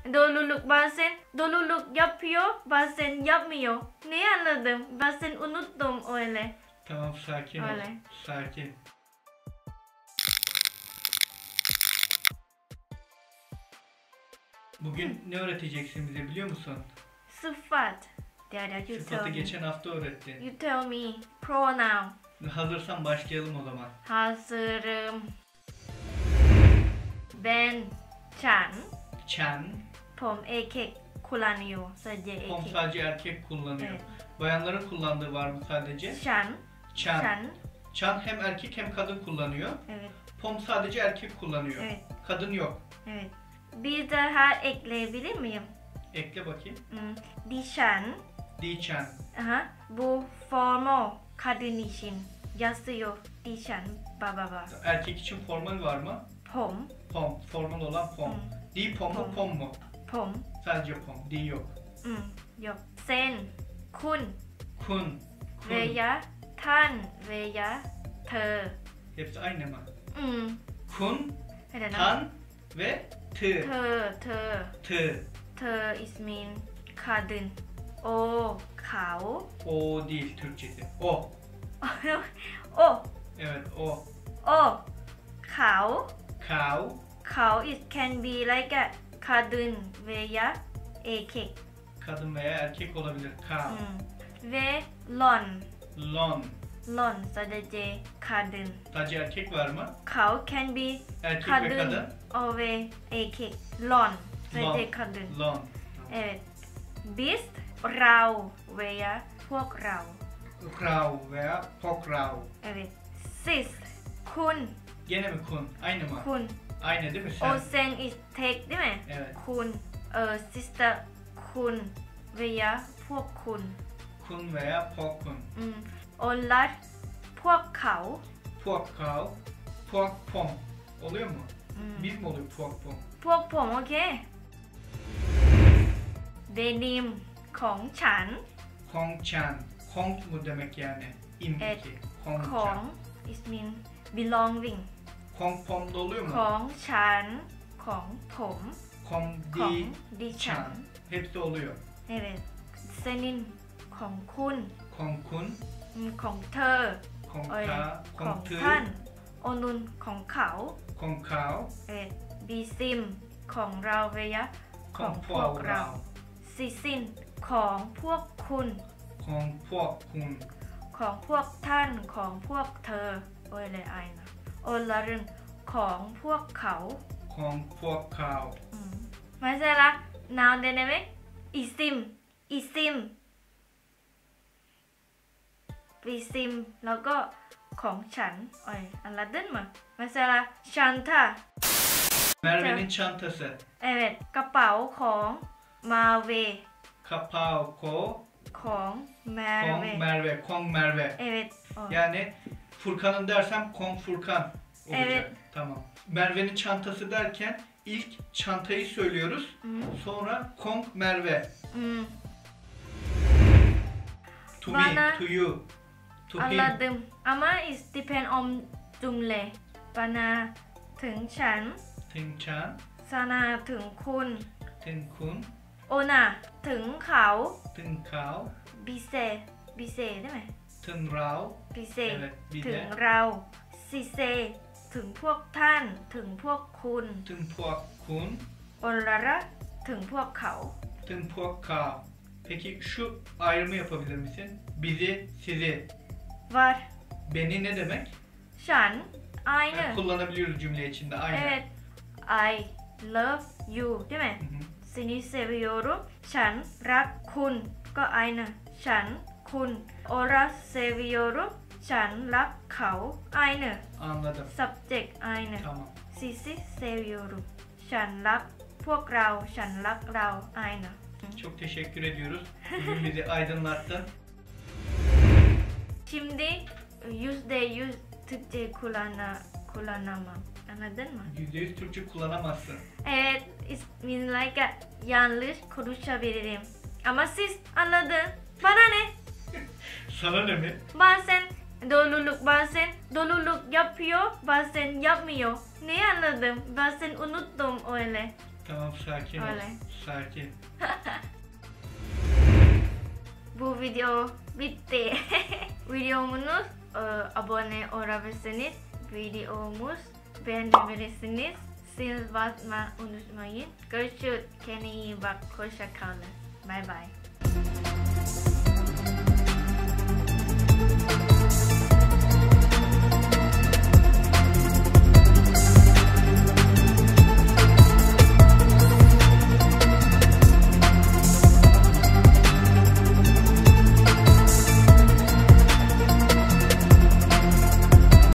Doluluk bazen doluluk yapıyor, bazen yapmıyor. Ne anladım? Bazen unuttum öyle. Tamam, sakin ol. Öyle. Sakin. Bugün ne öğreteceksin bize biliyor musun? Sıfat. You tell Sıfatı me. geçen hafta öğrettin. You tell me. Pronoun. Hazırsan başlayalım o zaman. Hazırım. Ben,ฉัน Çen, ผมเอเคkullanıyor. Sadece pom eke. sadece erkek kullanıyor. Evet. Bayanların kullandığı var mı sadece? ฉัน Çen. ฉัน Çan hem erkek hem kadın kullanıyor. Evet. Pom sadece erkek kullanıyor. Evet. Kadın yok. Evet. Bir daha ekleyebilir miyim? Ekle bakayım. ดิฉัน Diçen. Aha, bu formal kadın için yazıyor. ดิฉัน baba. Erkek için formal var mı? ผม Pom. Formal olan pom. Di pom mu Pom. pom mu? ผม Sadece pom. Di yok. ยกเส้นคุณ Kun. เว Kun. ยะท่านเวยะเธอ Hepsi aynı mı? อืม Kun, เดี๋ยวนะ tan ve tı. เธอ Tı. เธอ is mean kadın โอเขา O değil Türkçesi. O. โอ Evet o. โอเขา Kau. เขา it can be like a คาดึนเวยะเอเค Kadın veya erkek olabilir. Kau. เวหล่อน Lon. หล่อน sadece kadın Sadece erkek var mı? เขา can be Erkek ve kadın kadın. always เอเคหล่อน sadece Lon. kadın Lon. evet biz เราเวยะพวกเรา Rau veya pokrau. evet sis คุณ Gene mi kun? Aynı mı? คุณ Aynı değil mi โอ sen? เซน is take ได้ไหม Evet. คุณsister คุณเวยะพวกคุณ Kun veya pokun. โอลัดพวกเขา Pokrau. Pok pom. Oluyor mu? อืม Bir mi oluyor pok pom? พวกผมโอเคเดนิมของฉัน Kong chan. Kong mu demek yani? İm Evet. iki. Kong ของ chan. is mean belonging Kong pom da oluyor ขอ mu? งฉันของผม Kong ของ di ดิฉัน chan. Hepsi oluyor. evet เซนินของคุณ Kong kun. ของเธอ Kong เอ้ย ka. ของ Kong tı. ท่านโอนุนของเขา Kong kao. บีซิมของเราเวยะของ Kong พวก pok เรา rau. ซิซินของพวกคุณ Kong pok kun. ของพวกท่านของพวกเธอโอ้ยเลยไอนะโอลารึนของพวกเขา Kong pok kao. ไม่ใช่ละ noun dynamic อีซิมปีซิมแล้วก็ของฉันโอ้ยอันละดึนมาไม่ใช่ละชันทา Merve'nin çantası. evet กระเป๋าของมาเว Kapağı ko. ของแม Kong เว Merve. Kong Merve. evet โอ้ย Yani Furkan'ın dersem Kong Furkan olacak. Evet. Tamam. Merve'nin çantası derken ilk çantayı söylüyoruz. Sonra Kong Merve. อืม To Bana- me, to you, to อัน him. ละดึมอาม่า is depend on จุมเลปานาถึงฉัน Tınçan, ซานาถึงคุณ Tınkun, โอนาถึงเขา Tınkao, บิเซได้ไหม Tınrao. บิเซ Evet, bir ถึง de เราซิเซถึงพวกท่านถึงพวกคุณ Tınpuak kun, โอลาระถึงพวกเขา Tınpuak kao. Peki şu ayrımı yapabilir misin? Bizi, sizi. วัด Beni ne demek? ฉันไอเน Yani kullanabiliyoruz cümle içinde aynı. evet I love you ได้ไหม Hı hı. ซินิเซวิโยรุฉันรักคุณก็ไอนะฉันคุณโอราเซวิโยรุฉันรักเขาไอนะ Anladım. subject ไอนะ Tamam. ซิซิเซวิโยรุฉันรักพวกเราฉันรักเราไอนะ Çok teşekkür ediyoruz. Bugün bizi aydınlattın. Şimdi yüz Türkçe kullanamam. Anladın mı? %100 Türkçe kullanamazsın. Evet, it means like a yanlış konuşabilirim. Ama siz anladın. Bana ne? Sana ne mi? Bazen doluluk yapıyor, bazen yapmıyor. Ne anladım? Bazen unuttum öyle. Tamam, sakin ol. Öyle. Sakin. Bu video bitti. Videomuz abone olabilirsiniz. Videomuz beğenebilirsiniz. Siz basmayı unutmayın. Görüşürüz. Kendine iyi bak. Hoşça kalın. Bye bye.